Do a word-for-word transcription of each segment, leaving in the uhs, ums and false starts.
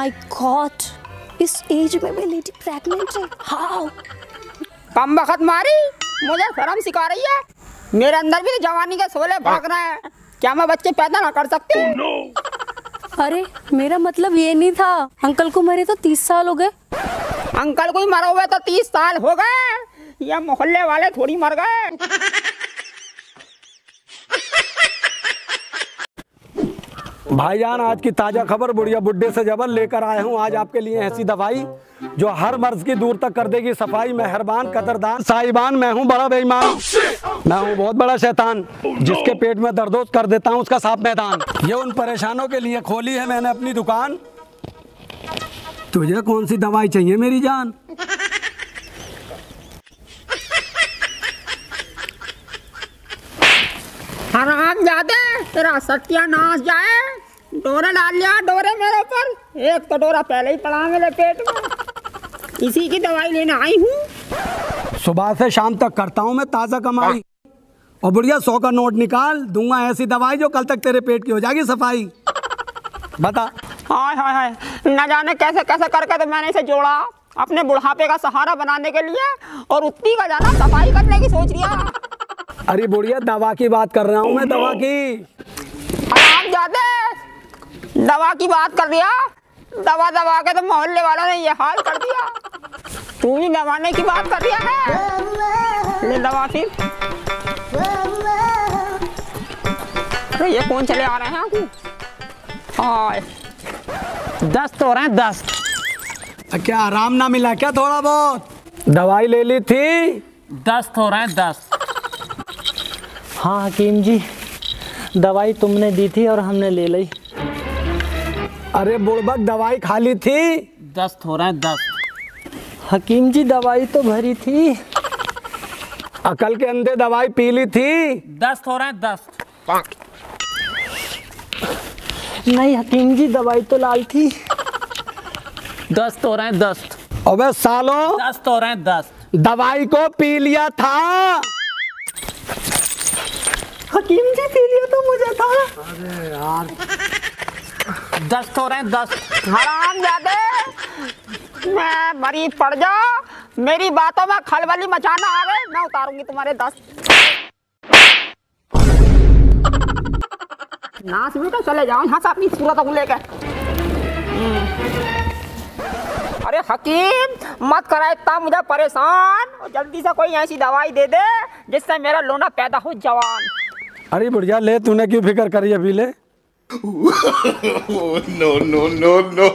My God, इस age में भी लेडी प्रेग्नेंट है। हाउ? कम वक्त मारी, मुझे शर्म सिखा रही है। मेरे अंदर भी तो जवानी के शोले भाग रहे हैं। क्या मैं बच्चे पैदा ना कर सकती? oh, no. अरे मेरा मतलब ये नहीं था, अंकल को मरे तो तीस साल हो गए। अंकल को ही मरे हुए तो तीस साल हो गए, ये मोहल्ले वाले थोड़ी मर गए। भाईजान, आज की ताजा खबर बुढ़िया बुड्ढे से जबर लेकर आया हूँ। आज आपके लिए ऐसी दवाई जो हर मर्ज की दूर तक कर देगी सफाई। मेहरबान, कदरदान, साहिबान, मैं हूँ बड़ा बेईमान। मैं हूँ बहुत बड़ा शैतान, जिसके पेट में दर्दोज कर देता हूँ उसका साफ मैदान। ये उन परेशानों के लिए खोली है मैंने अपनी दुकान। तुझे कौन सी दवाई चाहिए मेरी जान? हरामजादे, तेरा सत्यानाश जाए। डोरा डाल लिया डोरे मेरे ऊपर। एक तो डोरा पहले ही पड़ा मेरे पेट में, इसी की दवाई लेने आई हूँ। सुबह से शाम तक करता हूँ मैं ताज़ा कमाई। और बुढ़िया सौ का नोट निकाल, दूंगा ऐसी दवाई जो कल तक तेरे पेट की हो जाएगी सफाई। बता। हाय हाय हाय, न जाने कैसे कैसे करके तो मैंने इसे जोड़ा अपने बुढ़ापे का सहारा बनाने के लिए, और उतनी का जाना सफाई करने की सोच लिया। अरे बुढ़िया, दवा की बात कर रहा हूँ मैं, दवा की। हरामजादे, दवा की बात कर दिया। दवा दवा के तो मोहल्ले वालों ने ये हाल कर दिया। तू भी दवाने की बात कर दिया है। ले दवा फिर। अरे ये कौन चले आ रहे हैं? हाय, दस्त हो रहे हैं, दस्त। क्या आराम ना मिला क्या थोड़ा बहुत? दवाई ले ली थी, दस्त हो रहे हैं, दस्त। हाँ हकीम जी, दवाई तुमने दी थी और हमने ले ली। अरे बुड़बक, दवाई खा ली थी, दस्त हो रहा है, दस्त। हकीम जी दवाई तो भरी थी। अकल के अंदर दवाई पी ली थी, दस्त हो रहा है, दस्त। नहीं हकीम जी, दवाई तो लाल थी। दस्त हो रहा है, दस्त। अबे सालों, दस्त हो रहा है, दस्त। दवाई को पी लिया था। हकीम जी पी लिया तो मुझे था। अरे यार, दस्त हो रहे हैं, दस्त। हरामजादे, मैं मरी पड़ जा। मेरी बातों में खलबली मचाना आ गए, मैं उतारूंगी तुम्हारे दस्त। नाच भी तो चले जाओ यहाँ से अपनी सूरत को लेकर। अरे हकीम, मत करा इतना मुझे परेशान, और जल्दी से कोई ऐसी दवाई दे दे जिससे मेरा लोना पैदा हो जवान। अरे बुढ़िया ले, तूने क्यों फिक्र करी, अभी ले। No no no no.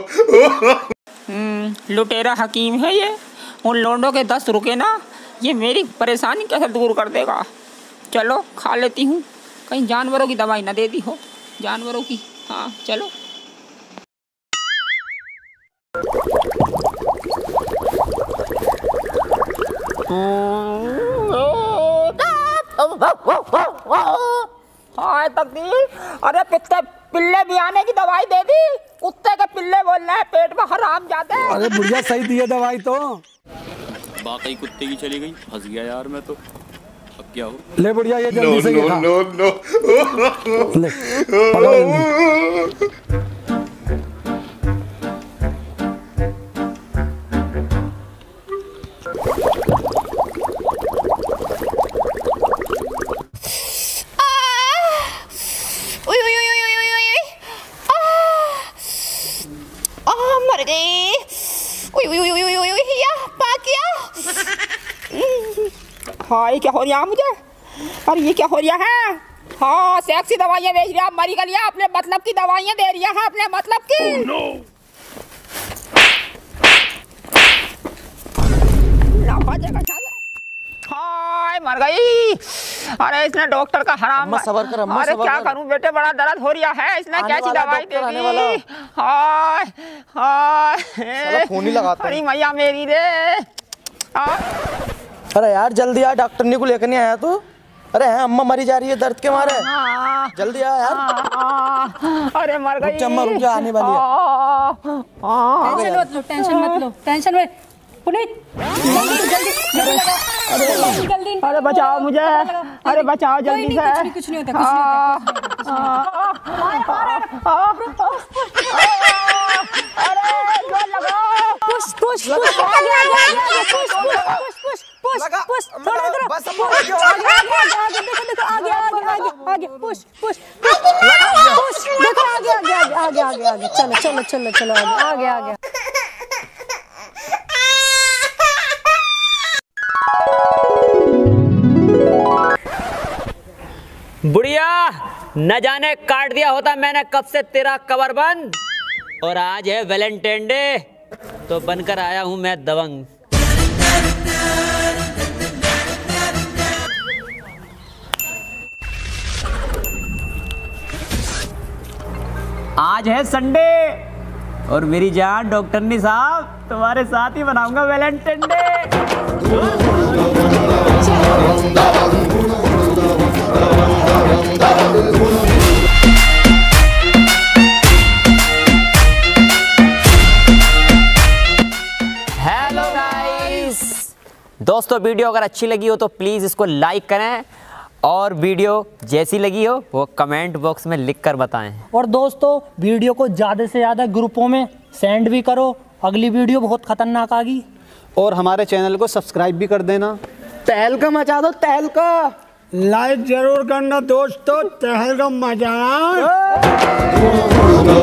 लुटेरा हकीम है ये। उन लोंडों के दस्त रुके ना, ये मेरी परेशानी कैसे दूर कर देगा। चलो खा लेती हूँ, कहीं जानवरों की दवाई ना दे दी हो, जानवरों की। हाँ चलो। हाय तकदीर, अरे पित्ते पिल्ले भी आने की दवाई दे दी। कुत्ते के पिल्ले बोल रहे हैं पेट में, हरामजादे। अरे बुढ़िया सही दिया दवाई तो। बाकी कुत्ते की चली गई, फंस गया यार मैं तो। अब क्या हो? ले बुढ़िया, ये जल्दी से ये खा। नो नो ले, पकड़ो जल्दी। हाय क्या हो रहा है मुझे? अरे ये क्या हो रहा है? हाँ, सेक्सी दवाइयाँ बेच रहा, मरी गलिया, अपने मतलब की दवाइयाँ दे रही है, अपने मतलब की। oh, no. हाय मर गई। अरे इसने डॉक्टर का हराम। सबर कर अम्मा, अरे क्या करूं बेटे, बड़ा दर्द हो रहा है। इसने कैसी दवाई दे दी? हाय हाय, फोन ही लगाता अरे मैया मेरी रे। अरे यार जल्दी आ, डॉक्टर ने को लेकर नहीं आया तू? अरे है अम्मा मरी जा रही है दर्द के मारे, जल्दी आ यार। अरे मर गई। अम्मा रुक जा, आने वाली है। टेंशन मत लो, टेंशन मत लो, टेंशन में पुनीत जल्दी जल्दी जल्दी जल्दी। अरे बचाओ मुझे, अरे बचाओ जल्दी से। कुछ नहीं कुछ नहीं होता, कुछ नहीं होता। अरे आगे आगे आगे देखो देखो आगे आगे आगे आगे पुश पुश पुश देखो आगे आगे आगे आगे आगे आगे चलो चलो चलो चलो आगे आगे आगे। बुढ़िया न जाने काट दिया होता मैंने कब से तेरा कवर बंद, और आज है वैलेंटाइन डे तो बनकर आया हूं मैं दबंग। आज है संडे और मेरी जान डॉक्टरनी साहब तुम्हारे साथ ही बनाऊंगा वैलेंटाइन डे। हेलो गाइस, दोस्तों वीडियो अगर अच्छी लगी हो तो प्लीज़ इसको लाइक करें और वीडियो जैसी लगी हो वो कमेंट बॉक्स में लिख कर बताएं। और दोस्तों वीडियो को ज़्यादा से ज़्यादा ग्रुपों में सेंड भी करो, अगली वीडियो बहुत खतरनाक आ गई। और हमारे चैनल को सब्सक्राइब भी कर देना। तहलका मचा दो तहलका। लाइक जरूर करना दोस्तों, तहलका मचा।